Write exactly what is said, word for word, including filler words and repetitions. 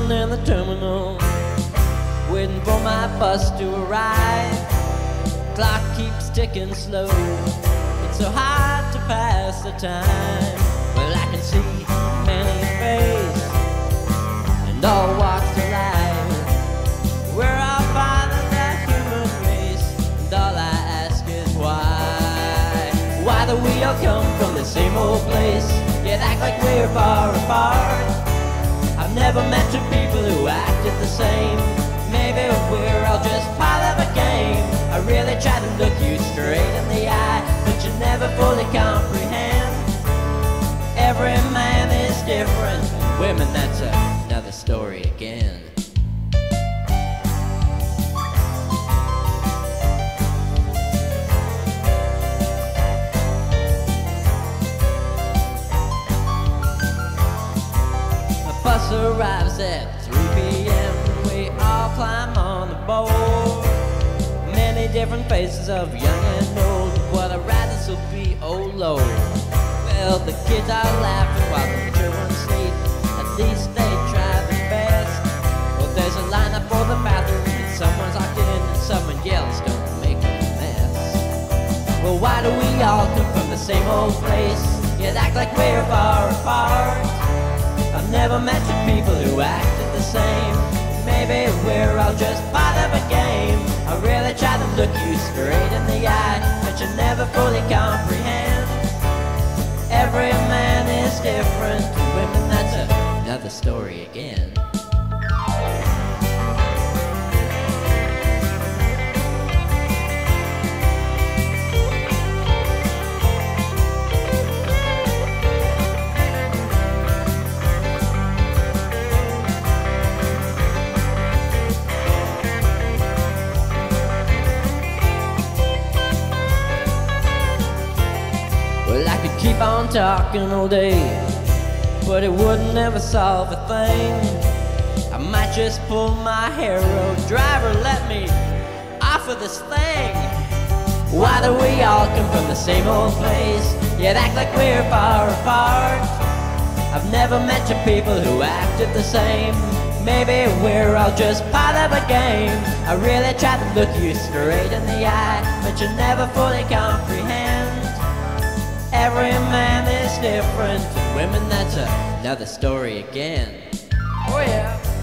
sitting in the terminal, waiting for my bus to arrive. Clock keeps ticking slow, it's so hard to pass the time. Well, I can see many faces and all walks of life. We're all part of the human race, and all I ask is why? Why do we all come from the same old place, yet act like we're far apart? I've never met two people who acted the same. Maybe we're all just part of a game. I really try to look you straight in the eye, but you never fully comprehend. Every man is different, women, that's another story again. A bus arrives at three p m We all climb on the board. Many different faces of young and old. What a ride this will be, oh Lord. Well, the kids are laughing while the children sleep. At least they try their best. Well, there's a lineup for the bathroom, and someone's locked in, and someone yells, don't make a mess. Well, why do we all come from the same old place, yet act like we're far apart? I've never met two people who acted the same. Maybe we're all just part of a game. I really try to look you straight in the eye, but you never fully comprehend. Every man is different, women, that's another story again. Well, I could keep on talking all day, but it wouldn't ever solve a thing. I might just pull my hair out. Driver, let me off of this thing. Why do we all come from the same old place, yet act like we're far apart? I've never met two people who acted the same. Maybe we're all just part of a game. I really try to look you straight in the eye, but you never fully comprehend. Every man is different, women, that's another story again. Oh yeah.